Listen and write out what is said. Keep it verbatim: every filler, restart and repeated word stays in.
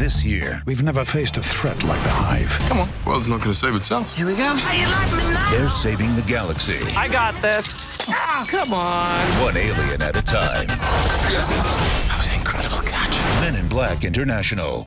This year, we've never faced a threat like the Hive. Come on, the world's not going to save itself. Here we go. How you like me now? They're saving the galaxy. I got this. Oh, come on. One alien at a time. That was an incredible catch. Men in Black International.